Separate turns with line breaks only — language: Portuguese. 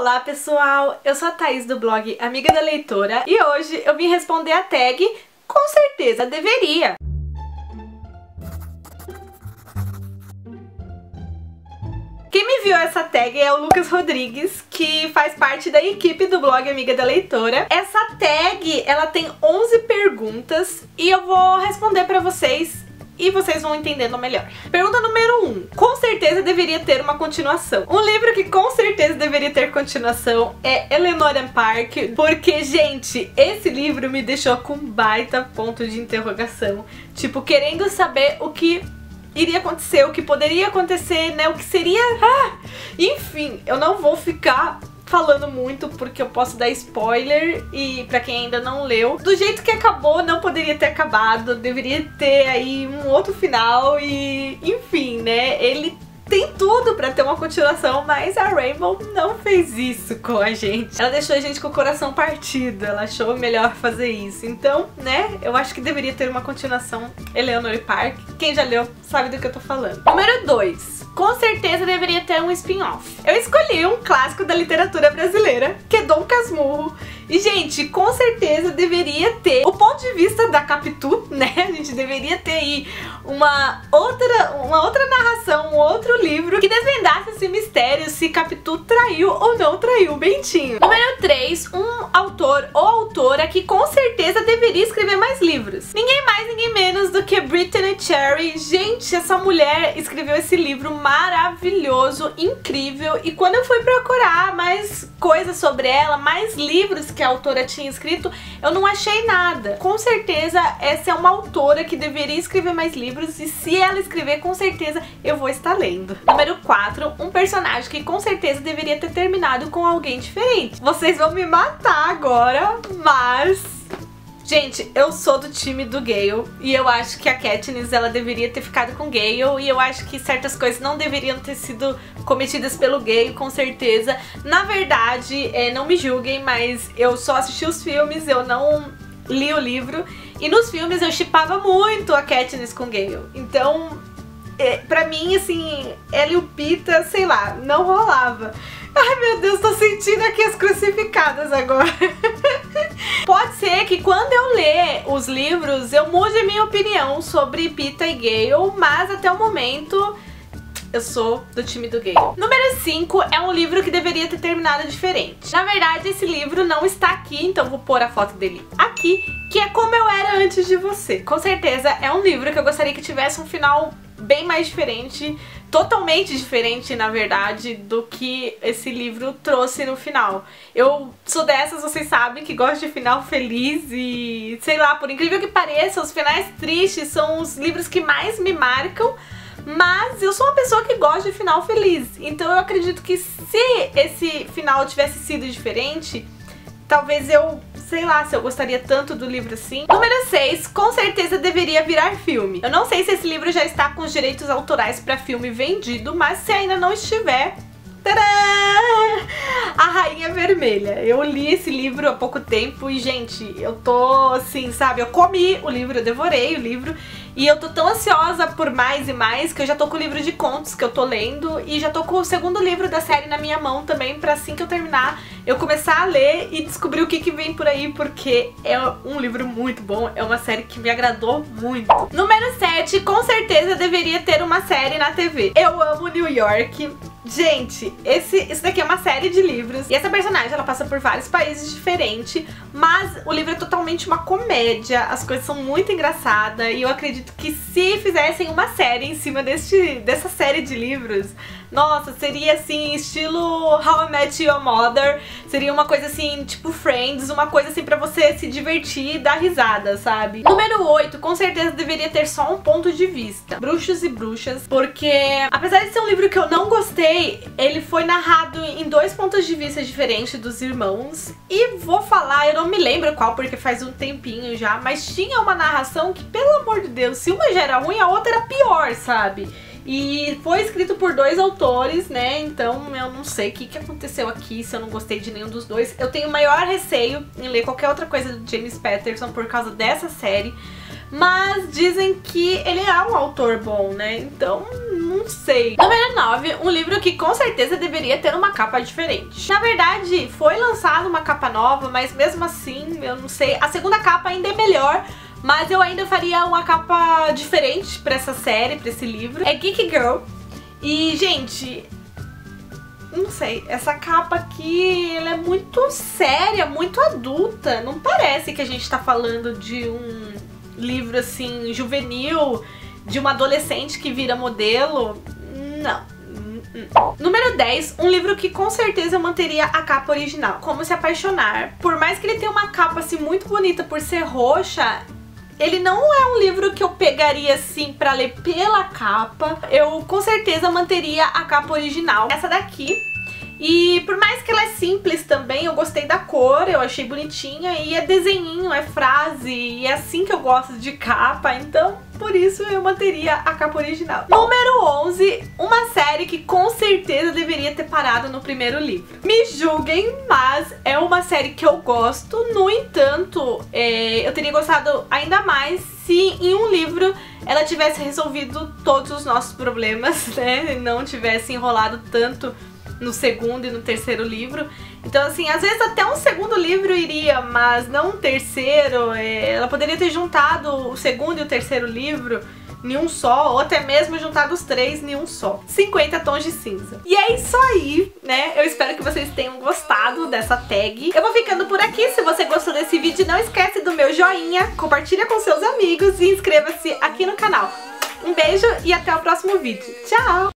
Olá pessoal, eu sou a Thaís do blog Amiga da Leitora e hoje eu vim responder a tag "Com certeza deveria". Quem me enviou essa tag é o Lucas Rodrigues, que faz parte da equipe do blog Amiga da Leitora. Essa tag, ela tem 11 perguntas e eu vou responder pra vocês e vocês vão entendendo melhor. Pergunta número 1. Com certeza deveria ter uma continuação. Um livro que com certeza deveria ter continuação é Eleanor Park, porque, gente, esse livro me deixou com baita ponto de interrogação. Tipo, querendo saber o que iria acontecer, o que poderia acontecer, né, o que seria... Enfim, eu não vou ficar falando muito porque eu posso dar spoiler e pra quem ainda não leu, do jeito que acabou não poderia ter acabado, deveria ter aí um outro final e enfim, né, ele tem tudo pra ter uma continuação, mas a Rainbow não fez isso com a gente. Ela deixou a gente com o coração partido, ela achou melhor fazer isso. Então, né, eu acho que deveria ter uma continuação Eleanor Park. Quem já leu sabe do que eu tô falando. Número 2. Com certeza deveria ter um spin-off. Eu escolhi um clássico da literatura brasileira, que é Dom Casmurro. E, gente, com certeza deveria ter o ponto de vista da Capitu, né? A gente deveria ter aí uma outra narração, um outro livro que desvendasse esse mistério se Capitu traiu ou não traiu o Bentinho. Número 3, um autor ou autora que com certeza deveria escrever mais livros. Ninguém mais, ninguém menos do que Brittany Cherry. Gente, essa mulher escreveu esse livro maravilhoso, incrível, e quando eu fui procurar mais coisas sobre ela, mais livros que a autora tinha escrito, eu não achei nada. Com certeza essa é uma autora que deveria escrever mais livros e se ela escrever, com certeza eu vou estar lendo. Número 4, um personagem que com certeza deveria ter terminado com alguém diferente. Vocês vão me matar agora, mas... gente, eu sou do time do Gale e eu acho que a Katniss, ela deveria ter ficado com o Gale e eu acho que certas coisas não deveriam ter sido cometidas pelo Gale, com certeza. Na verdade, não me julguem, mas eu só assisti os filmes, eu não li o livro e nos filmes eu shippava muito a Katniss com o Gale. Então, pra mim, assim, ela e o Pita, sei lá, não rolava. Ai, meu Deus, tô sentindo aqui as crucificadas agora. Pode ser que quando eu ler os livros eu mude a minha opinião sobre Pita e Gale, mas até o momento eu sou do time do Gale. Número 5 é um livro que deveria ter terminado diferente. Na verdade, esse livro não está aqui, então vou pôr a foto dele aqui, que é Como Eu Era Antes de Você. Com certeza é um livro que eu gostaria que tivesse um final bem mais diferente, totalmente diferente, na verdade, do que esse livro trouxe no final. Eu sou dessas, vocês sabem, que gosto de final feliz e, sei lá, por incrível que pareça, os finais tristes são os livros que mais me marcam, mas eu sou uma pessoa que gosta de final feliz. Então eu acredito que se esse final tivesse sido diferente, talvez eu, sei lá, se eu gostaria tanto do livro assim. Número 6, com certeza deveria virar filme. Eu não sei se esse livro já está com os direitos autorais para filme vendido, mas se ainda não estiver... tadã! A Rainha Vermelha. Eu li esse livro há pouco tempo e, gente, eu tô assim, sabe? Eu comi o livro, eu devorei o livro e eu tô tão ansiosa por mais e mais que eu já tô com o livro de contos que eu tô lendo e já tô com o segundo livro da série na minha mão também, pra assim que eu terminar eu começar a ler e descobrir o que vem por aí, porque é um livro muito bom, é uma série que me agradou muito. Número 7, com certeza deveria ter uma série na TV. Eu amo New York. Gente, isso daqui é uma série de livros e essa personagem, ela passa por vários países diferentes, mas o livro é totalmente uma comédia, as coisas são muito engraçadas e eu acredito que se fizessem uma série em cima dessa série de livros, nossa, seria assim, estilo How I Met Your Mother, seria uma coisa assim, tipo Friends, uma coisa assim pra você se divertir e dar risada, sabe? Número 8, com certeza deveria ter só um ponto de vista, Bruxos e Bruxas, porque apesar de ser um livro que eu não gostei, ele foi narrado em 2 pontos de vista diferentes dos irmãos e vou falar, eu não me lembro qual porque faz um tempinho já, mas tinha uma narração que, pelo amor de Deus, se uma já era ruim, a outra era pior, sabe? E foi escrito por 2 autores, né? Então eu não sei o que aconteceu aqui, se eu não gostei de nenhum dos dois. Eu tenho maior receio em ler qualquer outra coisa do James Patterson por causa dessa série. Mas dizem que ele é um autor bom, né? Então não sei. Número 9, um livro que com certeza deveria ter uma capa diferente. Na verdade, foi lançada uma capa nova, mas mesmo assim, eu não sei. A segunda capa ainda é melhor, mas eu ainda faria uma capa diferente pra essa série, pra esse livro. É Geek Girl. E, gente, não sei, essa capa aqui, ela é muito séria, muito adulta. Não parece que a gente tá falando de um livro, assim, juvenil, de uma adolescente que vira modelo. Não. Número 10, um livro que com certeza eu manteria a capa original. Como Se Apaixonar. Por mais que ele tenha uma capa, assim, muito bonita por ser roxa, ele não é um livro que eu pegaria assim pra ler pela capa. Eu com certeza manteria a capa original, essa daqui. E por mais que ela é simples também, eu gostei da cor, eu achei bonitinha. E é desenhinho, é frase, e é assim que eu gosto de capa. Então, por isso eu manteria a capa original. Número 11, uma série que com certeza deveria ter parado no primeiro livro. Me julguem, mas é uma série que eu gosto. No entanto, eu teria gostado ainda mais se em um livro ela tivesse resolvido todos os nossos problemas, né? E não tivesse enrolado tanto no segundo e no terceiro livro. Então, assim, às vezes até um segundo livro iria, mas não um terceiro. Ela poderia ter juntado o segundo e o terceiro livro em um só, ou até mesmo juntado os três em um só. 50 tons de cinza. E é isso aí, né? Eu espero que vocês tenham gostado dessa tag. Eu vou ficando por aqui. Se você gostou desse vídeo, não esquece do meu joinha, compartilha com seus amigos e inscreva-se aqui no canal. Um beijo e até o próximo vídeo. Tchau!